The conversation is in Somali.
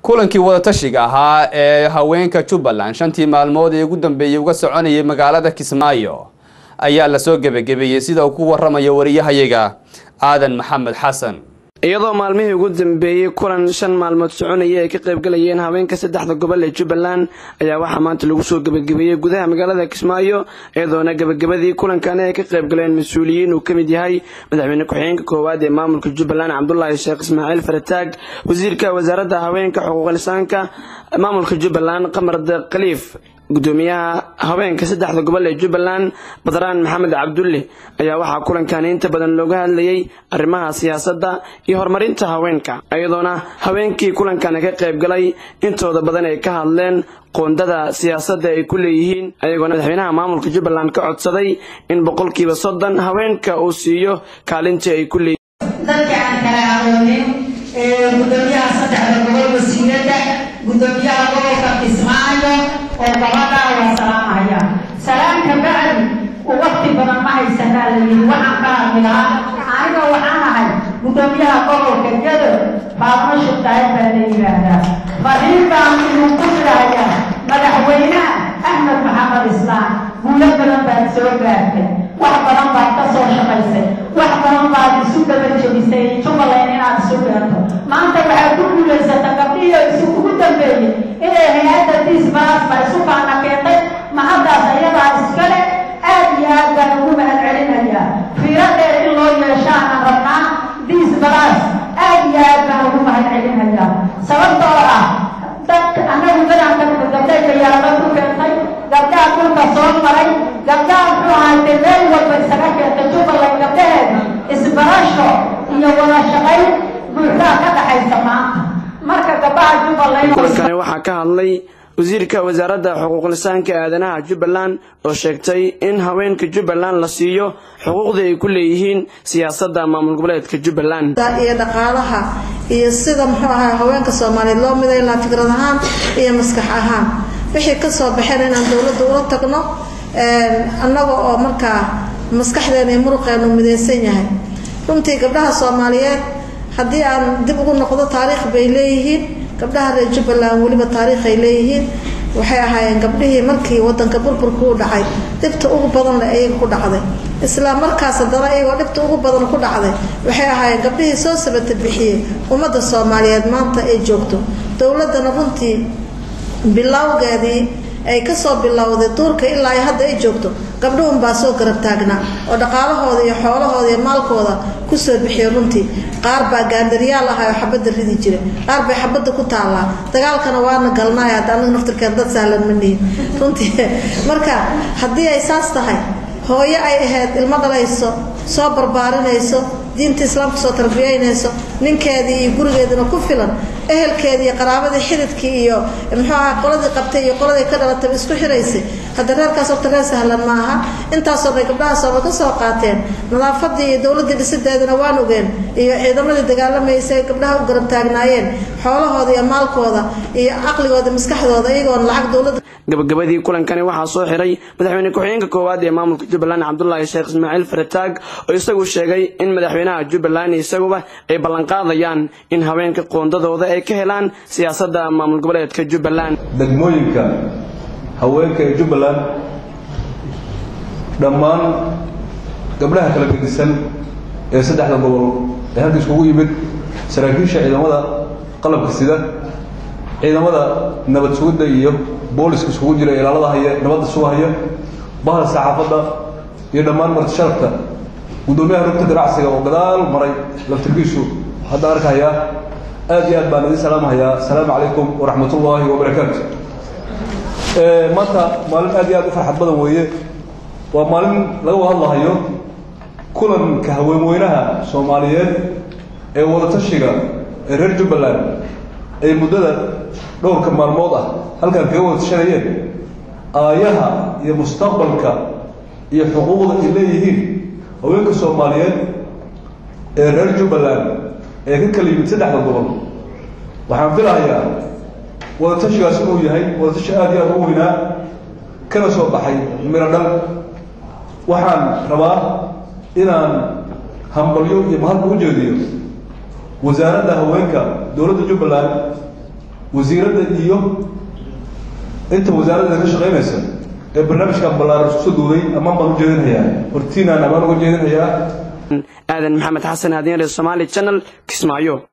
kulankii wada tashiga ahaa ee haweenka Jubbaland shantii maalmood ee ugu dambeeyay uga soconayay magaalada Kismaayo ayaa la soo gabagabeeyay sida uu ku waramayo wariyahayaga Aadan Maxamed Xasan iyadoo maalmihii ugu dambeeyay kulan 5 maalmood soconaya ay ka qayb galayeen haweenka saddexda gobol ee Jubbaland ayaa waxa maanta lagu soo gabagabeeyay gudaha magaalada Kismaayo iyadoona gabagabadii kulankan ay ka qayb galeen mas'uuliyiin uu kamid yahay madaxweyne ku-xigeenka koowaad ee maamulka Jubbaland Cabdullaahi Sheekh Ismaaciil Farataag wasiirka wasaaradda haweenka xuquuqul insaanka maamulka Jubbaland Qamar Khaliif gudoomiyaha haweenka saddexda gobol ee Jubbaland Badraan Maxamed Cabdulle ayaa waxa kulankan inta badan looga hadlayay arrimaha siyaasadda iyo horumarinta haweenka iyadoona haweenkii kulankan ka qayb galay intooda badan ay ka hadleen qoondada siyaasadda ay ku leeyihiin ayagoona madaxweynaha maamulka Jubbaland ka codsaday in 30% haweenka uu siiyo kaalinta ay ku leeyihiin dadka aan kala aqoonin gudoomiyaha saddexda gobol wasiirada gudoomiyaha gobolka Kismaayo وبعدها والسلام عليكم سلام كبعد ووقت بدل ما يسنى لي وحنا كاملها أنا وحنا هاي مدميها قبل كجدر فاطمة شطاية بني هذا فريقا من كل هذا مدحوينا أحمد محمد إسلام ولكن بعد سوقات وحنا بعد تصور شمسة وحنا بعد سوق بالجبسة شوف الله ينعم على سوقات ما أنت بعد كل جلسة تقبليه سوق تنبيه إلى هيئة الإسباس فيسوق على كيتي ما هذا سيدا إسكالي أديا قانون العلمية في رد الله يشاء ربنا الإسباس أديا قانون العلمية سبب طورا أنا أقول أن قبلك يا رب كيتي قبلك أقول كصوت مري قبلك أقول عن تبين والبسكة تشوف الله قبلك إسباسه يولا شغيل بلغة كذا حيسمع kulankan waxa ka hadlay wasiirka wasaaradda xuquuqul insaanka aadanaha Jubbaland oo sheegtay in haweenka Jubbaland la siiyo xuquuqda ay ku leeyihiin siyaasadda maamul goboleedka Jubbaland iyo dhaqaalaha iyo sida haweenka Soomaaliyeed loo miday la fikrad ahaan iyo maskax ahaan wixii ka soo baxeen inaan dawladda ula tagno annaga oo markaa maskaxdeena iyo muruqeena midaysan yahay runtii gabdhaha Soomaaliyeed haddii aan dib ugu noqdo taariikh bay leeyihiin gabdhaha reer Jubbaland waliba taariikh ay leeyihiin waxay ahaayeen gabdhihii markii wadanka burburku u dhacay dibta ugu badan la ay ku dhacday isla markaas hadana ayagoo dibta ugu badan ku dhacday waxay ahaayeen gabdhihii soo sabata bixiyay ummadda Soomaaliyeed maanta ay joogto dawladana runtii bilowgeedii ay ka soo bilowday duurka ilaa hadda ay joogto gabdhuhun baa soo garab taagnaa oo dhaqaalahooda iyo xoolahooda iyo maalkooda ku soo bixiyo runtii qaar baa gaandariyaal ah oo xabada ridi jiray qaar bay xabada ku taalaa dagaalkana waana galnaa hadana naftirkeeda dad sahlan ma nihin runtii marka haddii ay saas tahay hooyo ay ahayd ilmo dhalayso soo barbaarinayso diinta islaamka soo tarbiyeynayso ninkeedii iyo gurigeedina ku filan ehelkeedii iyo qaraabadii xididkii iyo qoladii qabtay iyo qoladii ka dhalatay isku xiraysay hadda reerkaas oo tarees sahlan ma aha intaas oo gabdhaha soo ka soo qaateen nadaafadii iyo dawladda dhisideedana waan ogeen iyo ciidamadii dagaalamayay gabdhaha u garab taagnaayeen xoolahooda iyo maalkooda iyo aqligooda maskaxdooda iyagoo lacag dawladda gabagabadii kulankani waxa soo xiray madaxweyne ku-xigeenka koowaad ee maamulka Jubbaland Cabdullaahi Sheekh Ismaaciil Farataag oo isagu sheegay in madaxweynaha Jubbaland isaguba ay ballan qaadayaan in haweenka qoondadooda ay ka helaan siyaasadda maamul goboleedka Jubbaland degmooyinka haweenka ee Jubbaland dhammaan gabdhaha kala gedisan ee saddexda gobol ee halka isugu yimid saraakiisha ciidamada qalabka sida ciidamada nabad sugidda iyo booliska isugu jira ilaalada haya nabadda sugaya bahal saxaafadda iyo dhammaan marti sharafta gudoomiyaha rugta ganacsiga oo gadaal maray laftirkiisu hadda arkaya aad iyo aad baan idin salaamayaa assalaamu calaykum waraxmatullaahi wabarakaatu maanta maalin aad iyo aad u farxad badan weeye waa maalin laga hadlayo kulanka haweenweynaha Soomaaliyeed ee wada tashiga ee reer Jubbaland ay muddada dhowrka maalmood ah halkan kaga wada tashanayeen aayaha iyo mustaqbalka iyo xuquuqda ay leeyihiin haweenka Soomaaliyeed ee reer Jubbaland ee ka kala yimid saddexda gobol waxaan filayaa wada tashigaas inuu yahay wada tashi aad iyo aad u weynaa kana soo baxay miro dhal waxaan rabaa inaan hambalyo iyo mahad u jeediyo wasaaradda haweenka dawladda Jubbaland wasiiradda iyo inta wasaaradda ka shaqeynaysa ee barnaamijkan ballaaran isku soo duuday ammaan baan u jeedinayaa hortiinaan ammaan uga jeedinayaa aadan maxamed xasan haadiin Somali Channel Kismaayo.